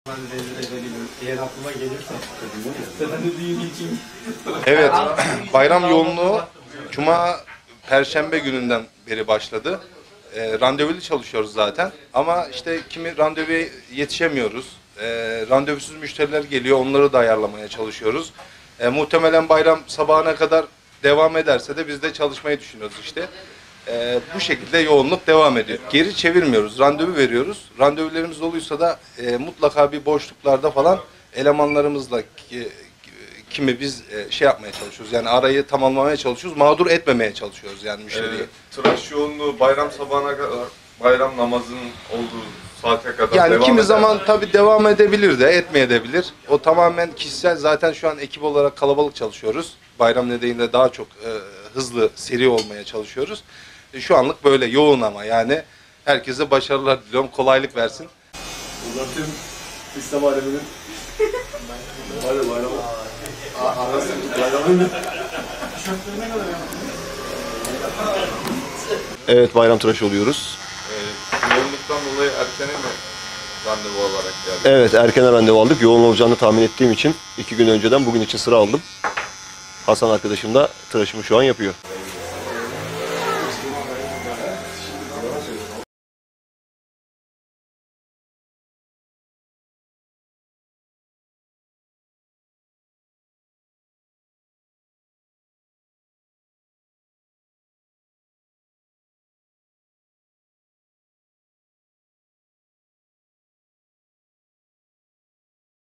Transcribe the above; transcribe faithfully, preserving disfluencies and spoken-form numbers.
Evet, bayram yoğunluğu Cuma, Perşembe gününden beri başladı. E, randevulu çalışıyoruz zaten ama işte kimi randevuya yetişemiyoruz. E, randevusuz müşteriler geliyor, onları da ayarlamaya çalışıyoruz. E, muhtemelen bayram sabahına kadar devam ederse de biz de çalışmayı düşünüyoruz işte. E, bu şekilde yoğunluk devam ediyor. Geri çevirmiyoruz, randevu veriyoruz. Randevularımız doluysa da e, mutlaka bir boşluklarda falan elemanlarımızla ki, kimi biz e, şey yapmaya çalışıyoruz. Yani arayı tamamlamaya çalışıyoruz. Mağdur etmemeye çalışıyoruz yani müşteriyi. E, tıraş yoğunluğu bayram sabahına kadar, bayram namazının olduğu saate kadar yani devam kimi eder. zaman tabii devam edebilir de etmeyebilir. O tamamen kişisel. Zaten şu an ekip olarak kalabalık çalışıyoruz. Bayram nedeniyle daha çok e, hızlı, seri olmaya çalışıyoruz. E, şu anlık böyle yoğun ama yani herkese başarılar diliyorum. Kolaylık versin. Buradan tüm İslam aleminin hadi bayramı arası bayramın Evet, bayram tıraşı oluyoruz. E, yoğunluktan dolayı erkene mi randevu olarak geldi? Evet, erken randevu aldık. Yoğun olacağını tahmin ettiğim için iki gün önceden bugün için sıra aldım. Hasan arkadaşım da tıraşımı şu an yapıyor.